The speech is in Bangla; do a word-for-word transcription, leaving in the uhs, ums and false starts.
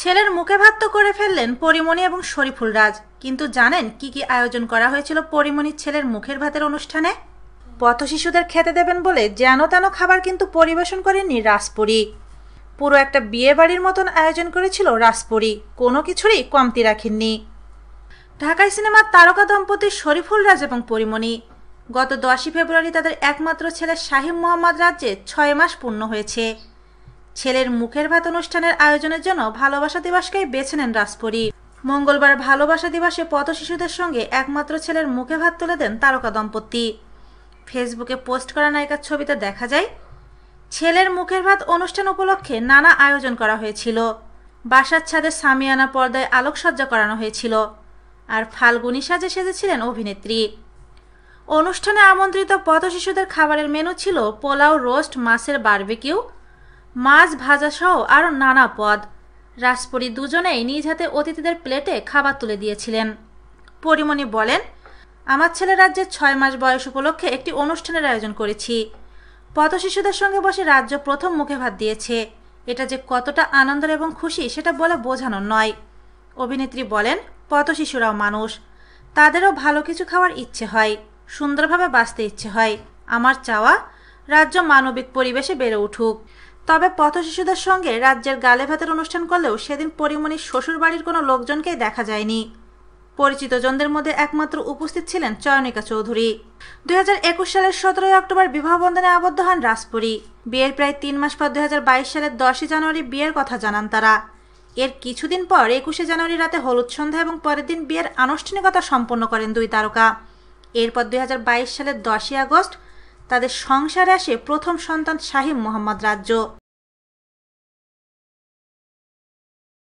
ছেলের মুখে ভাত তো করে ফেললেন পরিমণি এবং শরীফুল রাজ, কিন্তু জানেন কি কি আয়োজন করা হয়েছিল পরিমণির ছেলের মুখের ভাতের অনুষ্ঠানে? পথ শিশুদের খেতে দেবেন বলে যেন তেন খাবার কিন্তু পরিবেশন করেননি রাজপরী। পুরো একটা বিয়ে বাড়ির মতন আয়োজন করেছিল রাজপরী, কোনো কিছুরই কমতি রাখেননি। ঢাকাই সিনেমার তারকা দম্পতি শরীফুল রাজ এবং পরিমণি গত দশই ফেব্রুয়ারি তাদের একমাত্র ছেলে শাহিম মোহাম্মদ রাজ্যে ছয় মাস পূর্ণ হয়েছে। ছেলের মুখের ভাত অনুষ্ঠানের আয়োজনের জন্য ভালোবাসা দিবসকেই বেছে নেন রাজপরী। মঙ্গলবার ভালোবাসা দিবসে পথ শিশুদের সঙ্গে একমাত্র ছেলের মুখে ভাত তুলে দেন তারকা দম্পতি। ফেসবুকে পোস্ট করা নায়িকার ছবিতে দেখা যায় ছেলের মুখের ভাত অনুষ্ঠান উপলক্ষে নানা আয়োজন করা হয়েছিল। বাসার ছাদে সামিয়ানা পর্দায় আলোকসজ্জা করানো হয়েছিল, আর ফাল্গুনী সাজে সেজেছিলেন অভিনেত্রী। অনুষ্ঠানে আমন্ত্রিত পথ শিশুদের খাবারের মেনু ছিল পোলাও, রোস্ট, মাছের বারবিকিউ, মাছ ভাজা সহ আরও নানা পদ। রাজপরী দুজনেই নিজ হাতে অতিথিদের প্লেটে খাবার তুলে দিয়েছিলেন। পরিমণি বলেন, আমার ছেলে রাজ্যের ছয় মাস বয়স উপলক্ষে একটি অনুষ্ঠানের আয়োজন করেছি। পথ শিশুদের সঙ্গে বসে রাজ্য প্রথম মুখে ভাত দিয়েছে। এটা যে কতটা আনন্দের এবং খুশি সেটা বলে বোঝানোর নয়। অভিনেত্রী বলেন, পথ শিশুরাও মানুষ, তাদেরও ভালো কিছু খাওয়ার ইচ্ছে হয়, সুন্দরভাবে বাঁচতে ইচ্ছে হয়। আমার চাওয়া রাজ্য মানবিক পরিবেশে বেড়ে উঠুক। তবে পথ শিশুদের সঙ্গে রাজ্যের গালে ভাতের অনুষ্ঠান করলেও সেদিন পরিমণির শ্বশুর বাড়ির কোনো লোকজনকেই দেখা যায়নি। পরিচিত জনদের মধ্যে একমাত্র উপস্থিত ছিলেন চয়নিকা চৌধুরী। দুই হাজার একুশ সালের সতেরোই অক্টোবর বিবাহ বন্ধনে আবদ্ধ হন রাজপরী। বিয়ের প্রায় তিন মাস পর দুই হাজার বাইশ সালের দশই জানুয়ারি বিয়ের কথা জানান তারা। এর কিছুদিন পর একুশে জানুয়ারি রাতে হলুদ সন্ধ্যা এবং পরের দিন বিয়ের আনুষ্ঠানিকতা সম্পন্ন করেন দুই তারকা। এরপর দুই হাজার বাইশ সালের দশই আগস্ট তাদের সংসারে আসে প্রথম সন্তান শাহিম মোহাম্মদ রাজ্য।